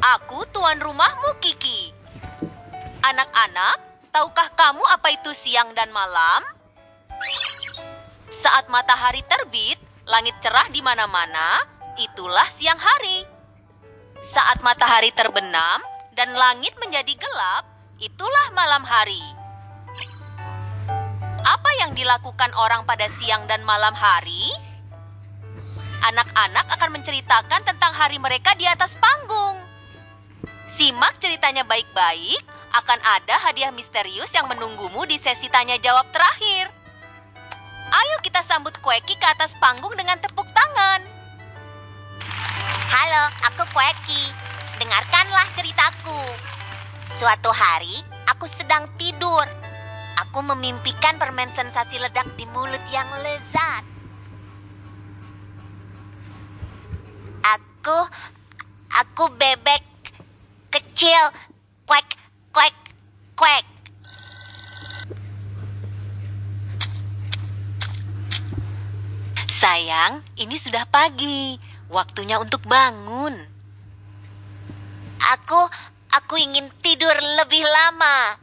Aku tuan rumahmu, Kiki. Anak-anak, tahukah kamu apa itu siang dan malam? Saat matahari terbit, langit cerah di mana-mana, itulah siang hari. Saat matahari terbenam dan langit menjadi gelap, itulah malam hari. Apa yang dilakukan orang pada siang dan malam hari? Anak-anak akan menceritakan tentang hari mereka di atas panggung. Simak ceritanya baik-baik, akan ada hadiah misterius yang menunggumu di sesi tanya jawab terakhir. Ayo kita sambut Quekie ke atas panggung dengan tepuk tangan. Halo, aku Quekie. Dengarkanlah ceritaku. Suatu hari, aku sedang tidur. Aku memimpikan permen sensasi ledak di mulut yang lezat. Aku bebek kecil. Kuek, kuek, kuek. Sayang, ini sudah pagi. Waktunya untuk bangun. Aku ingin tidur lebih lama.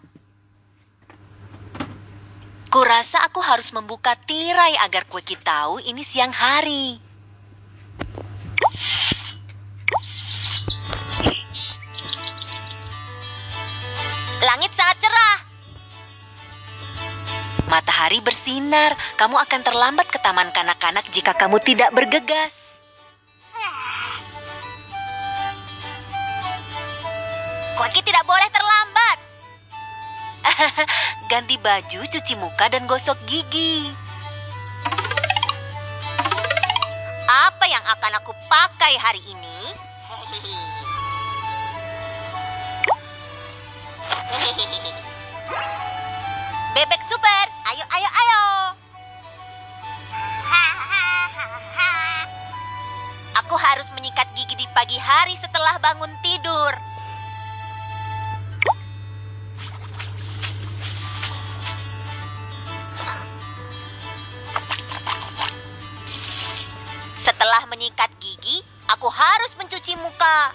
Kurasa aku harus membuka tirai agar Quekie tahu ini siang hari. Langit sangat cerah. Matahari bersinar, kamu akan terlambat ke taman kanak-kanak jika kamu tidak bergegas. Quekie tidak boleh terlambat. Ganti baju, cuci muka, dan gosok gigi. Apa yang akan aku pakai hari ini? Bebek super, ayo, ayo, ayo. Aku harus menyikat gigi di pagi hari setelah bangun tidur. Setelah menyikat gigi, aku harus mencuci muka.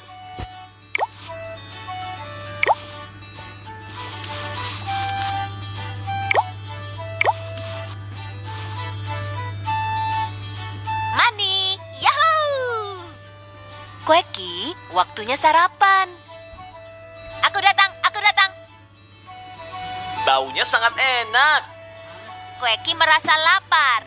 Mandi, yahoo! Quekie, waktunya sarapan. Aku datang, aku datang. Baunya sangat enak. Quekie merasa lapar.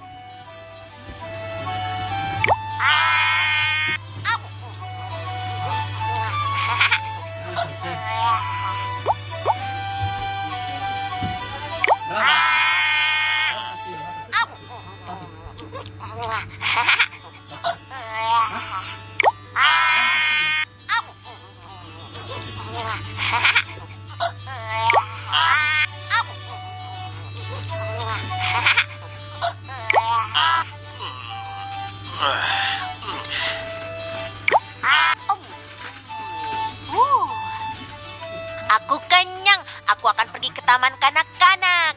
Aku kenyang. Aku akan pergi ke taman kanak-kanak.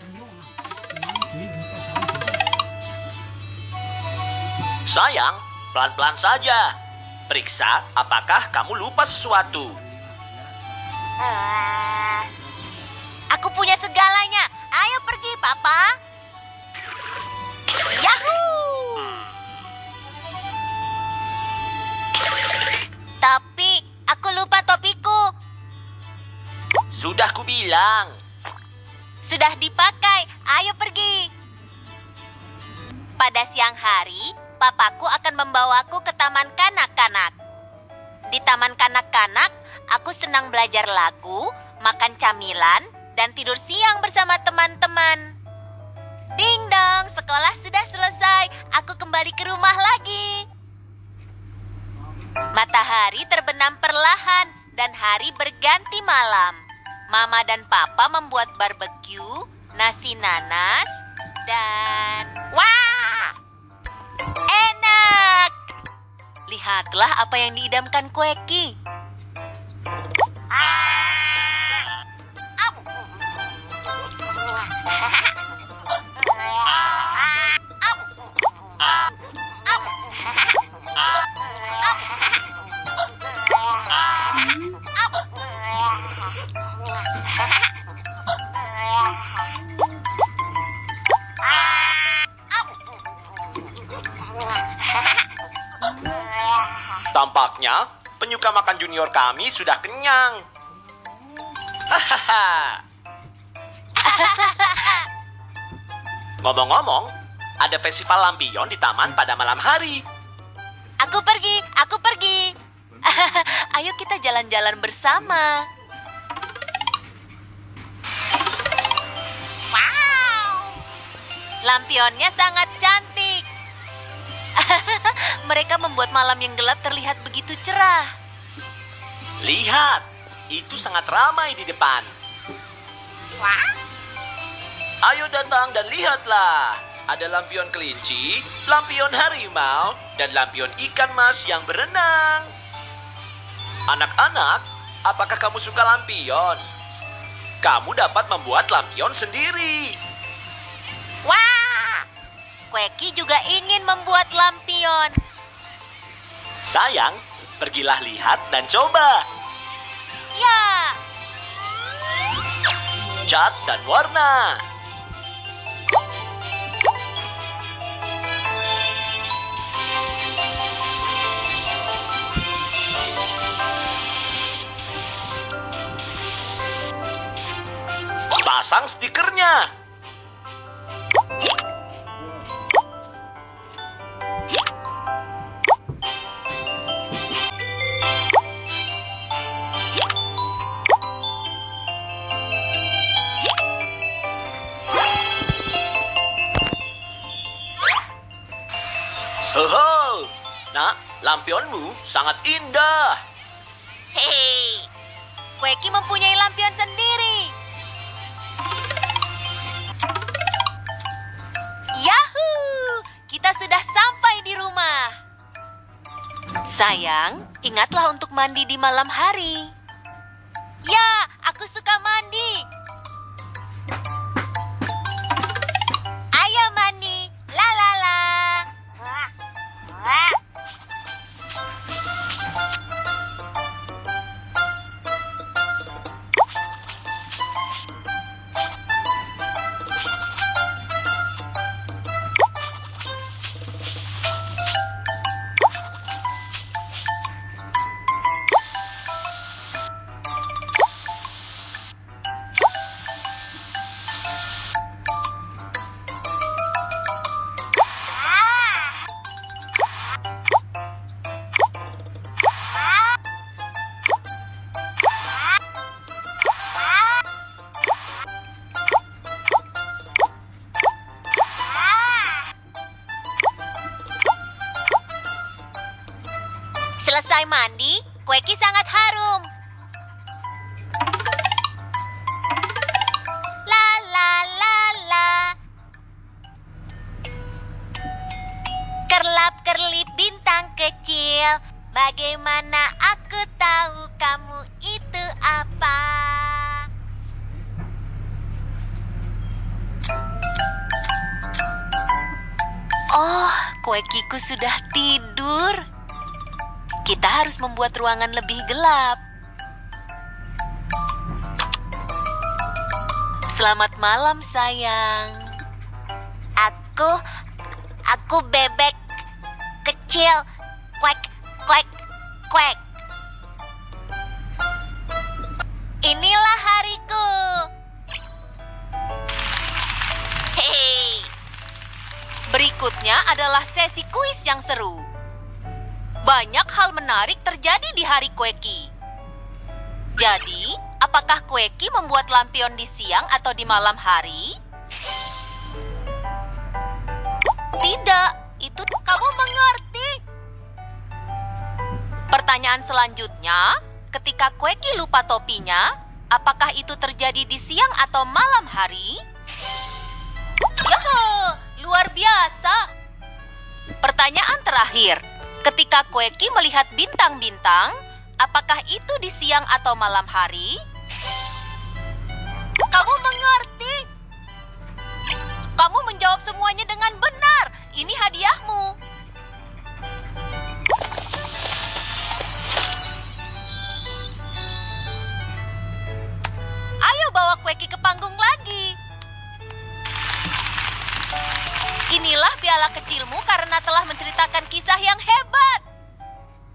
Sayang, pelan-pelan saja. Periksa apakah kamu lupa sesuatu. Aku punya segalanya. Ayo pergi, Papa. Yahoo! Tapi aku lupa topiku. Sudah kubilang. Sudah dipakai. Ayo pergi. Pada siang hari, papaku akan membawaku ke taman kanak-kanak. Di taman kanak-kanak, aku senang belajar lagu, makan camilan, dan tidur siang bersama teman-teman. Ding dong, sekolah sudah selesai. Aku kembali ke rumah lagi. Matahari terbenam perlahan dan hari berganti malam. Mama dan Papa membuat barbeque, nasi nanas, dan... Wah! Enak! Lihatlah apa yang diidamkan Quekie. Tampaknya penyuka makan junior kami sudah kenyang. Hahaha. Ngomong-ngomong, ada festival lampion di taman pada malam hari. Aku pergi, aku pergi. Ayo kita jalan-jalan bersama. Wow. Lampionnya sangat cantik. Mereka membuat malam yang gelap terlihat begitu cerah. Lihat, itu sangat ramai di depan. Wah. Ayo datang dan lihatlah. Ada lampion kelinci, lampion harimau, dan lampion ikan mas yang berenang. Anak-anak, apakah kamu suka lampion? Kamu dapat membuat lampion sendiri. Wah. Quekie juga ingin membuat lampion. Sayang, pergilah lihat dan coba. Ya, Cat dan warna. Pasang stikernya. Hoho, nak, lampionmu sangat indah. Hei. Quekie mempunyai lampion sendiri. Yahoo! Kita sudah sampai di rumah. Sayang, ingatlah untuk mandi di malam hari. Ya, aku suka mandi. Ayo mandi. La la la. Wah. Wah. Selesai mandi, Quekie sangat harum. La la la la. Kerlap-kerlip bintang kecil, bagaimana aku tahu kamu itu apa? Oh, Quekieku sudah tidur. Kita harus membuat ruangan lebih gelap. Selamat malam, sayang. Aku bebek kecil. Kuek, kuek, kuek. Inilah hariku. Hei. Berikutnya adalah sesi kuis yang seru. Banyak hal menarik terjadi di hari Quekie. Jadi, apakah Quekie membuat lampion di siang atau di malam hari? Tidak, itu kamu mengerti. Pertanyaan selanjutnya, ketika Quekie lupa topinya, apakah itu terjadi di siang atau malam hari? Yoho, luar biasa. Pertanyaan terakhir, ketika Quekie melihat bintang-bintang, apakah itu di siang atau malam hari? Kamu mengerti? Kamu menjawab semuanya dengan benar. Ini hadiahmu. Ayo bawa Quekie ke panggung lagi. Inilah piala kecilmu karena telah menceritakan kisah yang hebat.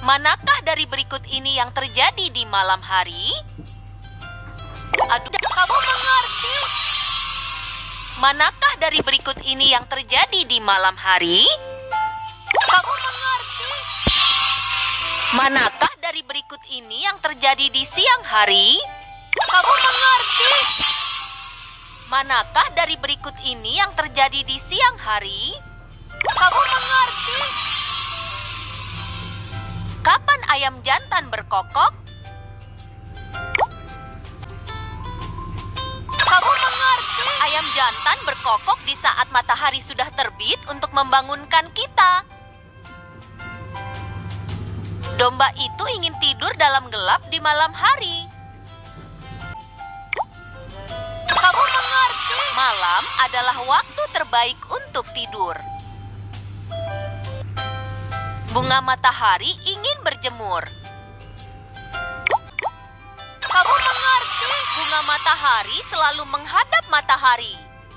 Manakah dari berikut ini yang terjadi di malam hari? Aduh, kamu mengerti? Manakah dari berikut ini yang terjadi di malam hari? Kamu mengerti? Manakah dari berikut ini yang terjadi di siang hari? Kamu mengerti? Manakah dari berikut ini yang terjadi di siang hari? Kamu mengerti? Kapan ayam jantan berkokok? Kamu mengerti? Ayam jantan berkokok di saat matahari sudah terbit untuk membangunkan kita. Domba itu ingin tidur dalam gelap di malam hari. Kamu mengerti? Malam adalah waktu terbaik untuk tidur. Bunga matahari ingin berjemur. Kamu mengerti? Bunga matahari selalu menghadap matahari.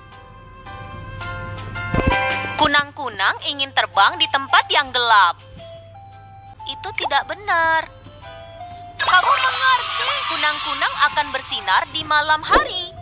Kunang-kunang ingin terbang di tempat yang gelap. Itu tidak benar. Kamu mengerti? Kunang-kunang akan bersinar di malam hari.